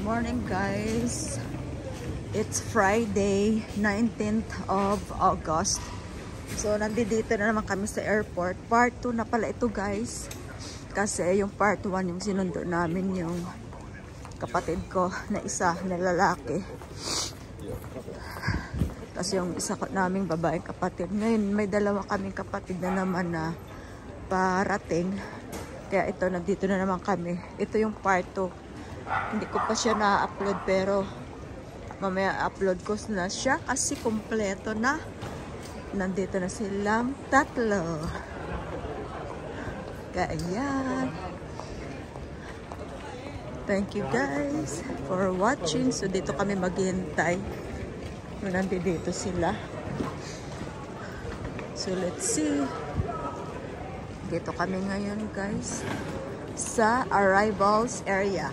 Morning guys, it's Friday 19th of August. So nandito na naman kami sa airport. Part 2 na pala ito guys, kasi yung part 1 yung sinundo namin yung kapatid ko na isa na lalaki, tapos yung isa naming babaeng kapatid. Ngayon may dalawa kaming kapatid na naman na parating, kaya ito nandito na naman kami. Ito yung part 2. Hindi ko pa siya na-upload pero mamaya upload ko na siya kasi kompleto na. Nandito na silang tatlo. Kaya ayan. Thank you guys for watching. So dito kami maghihintay. Nandito sila. So let's see. Dito kami ngayon guys sa arrivals area.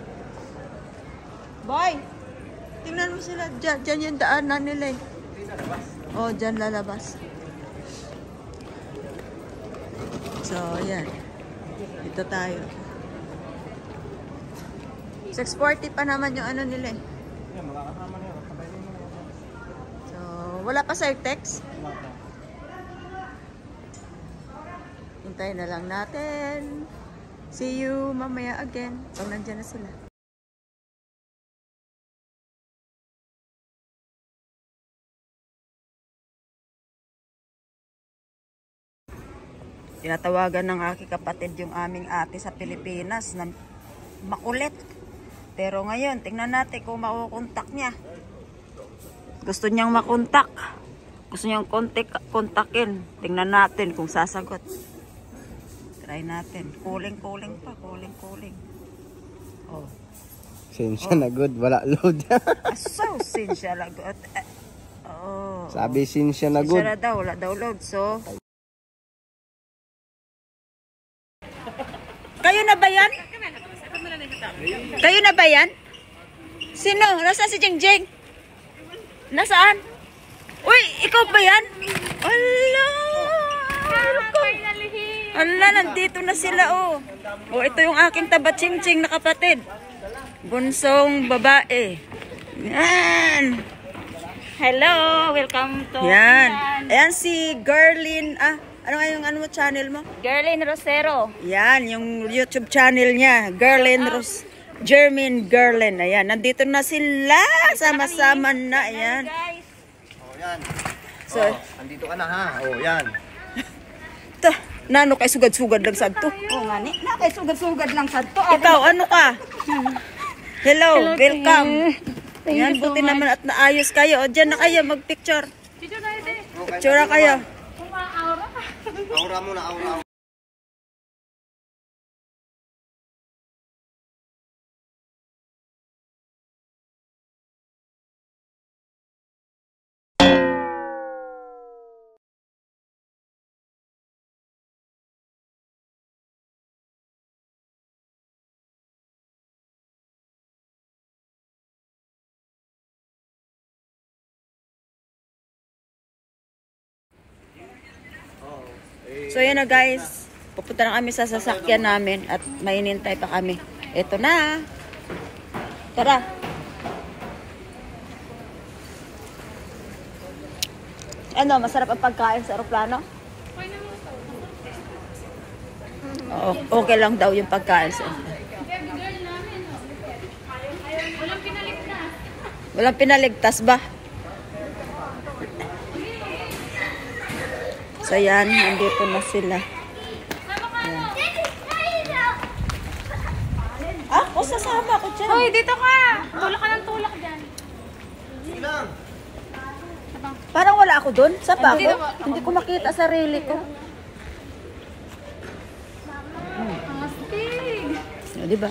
Boy, tingnan mo sila. Diyan yung daanan nila eh. Oh, diyan lalabas. So, ayan. Dito tayo. 6:40 pa naman yung ano nila eh. So, wala pa sa'yo text? Hintayin na lang natin. See you mamaya again. Pag nandyan na sila. Tinatawagan ng aking kapatid yung aming ate sa Pilipinas na makulit. Pero ngayon, tingnan natin kung makukontak niya. Gusto niyang makontak. Gusto niyang kontakin. Tingnan natin kung sasagot. Try natin. Calling pa. Calling. Oh. Sinsya na good. Wala load. So, sinsya na good. Oh. Sabi sinsya na good. Sinsya na daw. Wala daw load. So, kayo na ba yan? Kayo na ba yan? Sino? Nasaan si Jingjing? Nasaan? Uy, ikaw ba yan? Ala! Ala, nandito na sila oh. Oh, ito yung aking tabat-ching-ching na kapatid. Bunsong babae. Yan. Hello, welcome to Yan. Ayan si Gerlin. Ano nga yung mo channel mo? Gerlin Rosero. Yan, yung YouTube channel niya. German Gerlin. Ayan, nandito na sila. Sama-sama na. Ayan. Oh, yan. So, andito ka na ha. Oh, yan. Nano kay sugad-sugad lang sadto. Oo nga ni, na kay sugad-sugad lang sadto. Ikaw, ano ka? Hello, welcome. Thank Yan, you so buti much. naman at naayos kayo. O, dyan na kayo, mag-picture. Picture na kayo. Aura muna, aura. So yun na guys, pupunta na kami sa sasakyan namin at mainintay pa kami. Ito na. Tara. Ano, masarap ang pagkain sa aeroplano? Okay lang daw yung pagkain sa Walang pinaligtas ba? So yan, nandito na sila. Yan. O sasama ko dyan. Hoy, dito ka! Tulak ka ng tulak dyan. Parang wala ako doon. Sa pa ako? Hindi ko makita sarili ko. Ang astig! O, diba?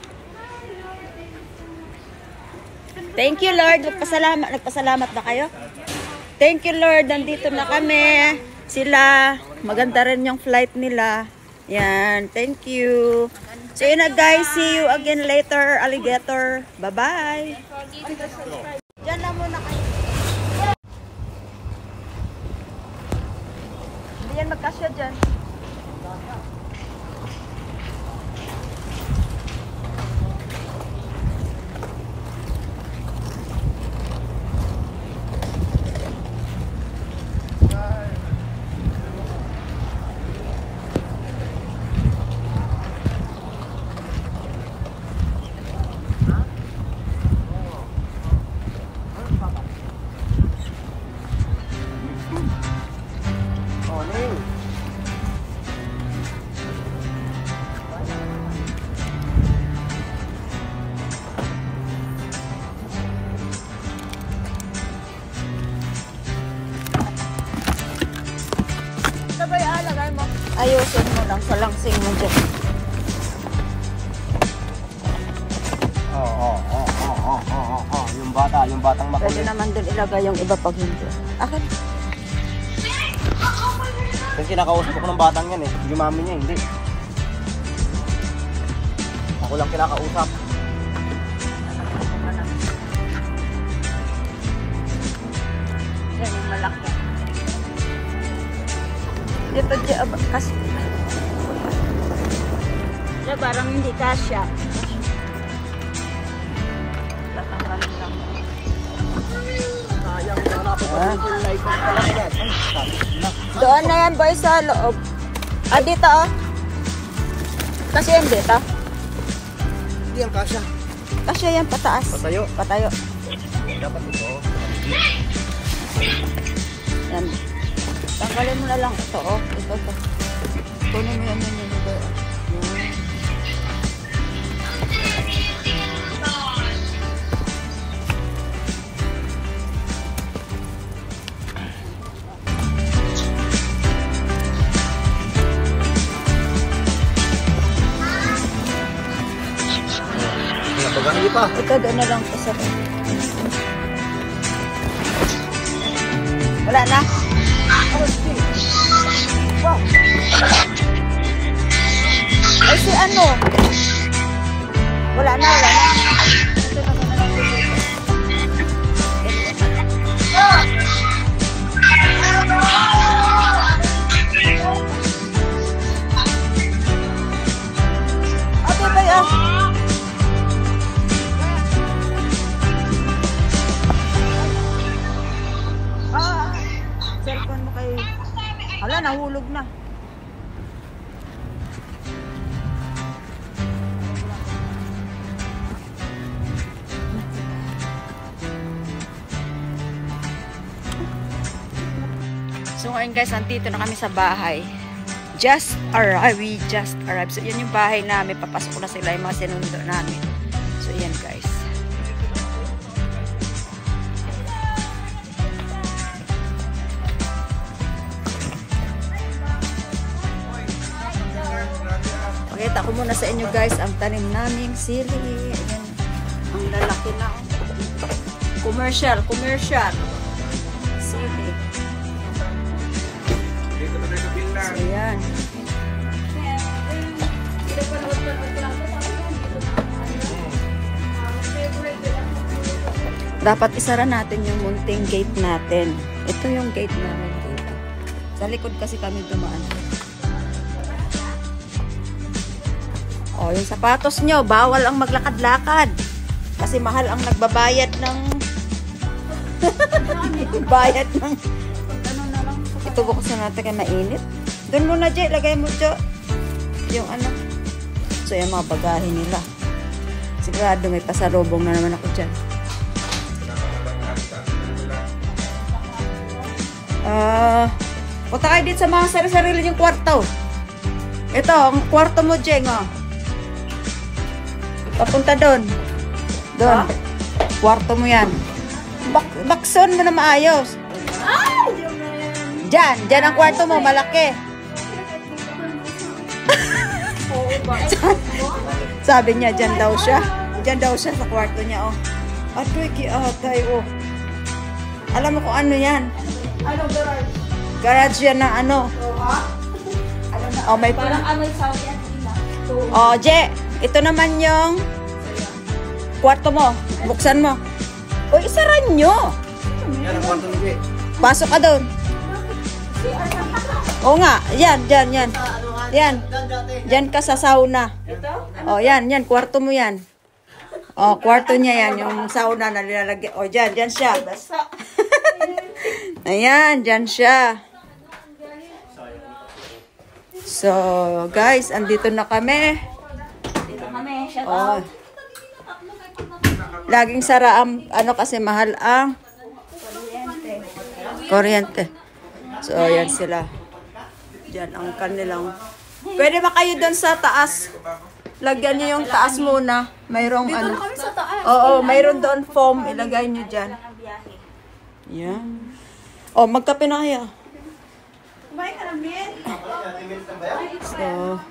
Thank you Lord. Nagpasalamat ba kayo? Thank you Lord. Nandito na kami. Sila, maganda rin yung flight nila. Yan, thank you. So yun na guys, see you again later, alligator. Bye-bye. Diyan na muna kayo. Hindi yan magkasya dyan. ba ialagay mo? Ayusin mo lang sa langsing mo dyan. Yung batang Pwede makulit. naman din ilagay yung iba pag hindi. Akin. Kasi kinakausap ko ng batang yan eh. Yung mami niya, hindi. Ako lang kinakausap. Yan yung malaki. Dito dyan, kasi... Diyan parang hindi kasya. Tatanggalin lang. Sayang, hanapin ko yung like ko talaga yan. Ay, sabi na. Doon na yan boy sa loob. Ah, dito oh. Kasi yan dito. Hindi ang kasya. Kasi yan pataas. Patayo. Patayo. Dapat ito. Yan. Tanggalin mo na lang ito oh. Ito. Kunin mo yan yun. Hindi pa. Ito doon na lang isa ko. Wala na? Wow. Ay si ano? Wala na. Ito na lang dito. Okay ba yan? Cellphone mo kay... Hala, nahulog na. So ngayon guys, nandito na kami sa bahay. We just arrived. So yun yung bahay namin. Papasok na sila yung mga sinundo namin. So yan guys. Pakita ko muna sa inyo guys ang tanim naming sili. Ayan. Ang lalaki na. Commercial. Sili. So ayan. Dapat isara natin yung munting gate natin. Ito yung gate namin dito. Sa likod kasi kami dumaan. O, yung sapatos nyo, bawal ang maglakad-lakad. Kasi mahal ang nagbabayad ng... bayad ng... Ito buksan natin kaya mainit. Doon muna, Jay. Lagay mo, Jo. Yung ano. So, yung mga bagahe nila. Sigurado may pasalubong na naman ako dyan. Punta kayo dito sa mga sarili-sarili yung kwarto. Ito, ang kwarto mo, Jeng, oh. Papunta doon. Doon. Kwarto mo yan. Bakson mo na maayos. Diyan ang kwarto mo, malaki. Sabi niya, diyan daw siya. Diyan daw siya sa kwarto niya, oh. Atoy, kiatay, oh. Alam mo kung ano yan? Ano, garage? Garage yan na ano. Oh, may Parang ano yung Saudi Arabia. Oh, Je, ito naman yung kwarto mo. Buksan mo. O, isaran nyo. Yan ang kwarto ni Jay. Pasok ka doon. Oo nga. Yan. Yan. Diyan ka sa sauna. Oh, yan. Kwarto mo yan. Oh, kwarto niya yan. Yung sauna na nilalagay. Oh, dyan siya. Ayan, dyan siya. So, guys, andito na kami. Dito kami, shout Oh. out. Laging sara ang, ano kasi mahal ang kuryente. So, ayan sila. Diyan ang kanilang. Pwede ba kayo doon sa taas? Lagyan niyo yung taas muna. Mayroong ano. Kami sa taas. Oo, mayroon doon foam. Ilagay niyo dyan. Yan. Oh, magkape na kayo. Kumain ka namin? So,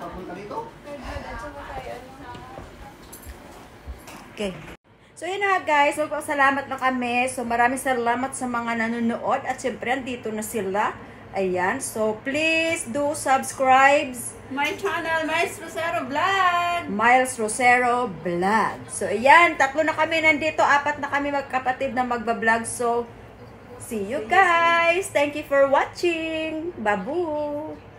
okay. So, yun na guys. So, salamat na kami. So, maraming salamat sa mga nanonood. At syempre, andito na sila. Ayan. So, please do subscribe. My channel, Miles Rosero Vlog. Miles Rosero Vlog. So, ayan. 3 na kami nandito. 4 na kami magkapatid na magbablog. So, see you guys. Thank you for watching. Babu.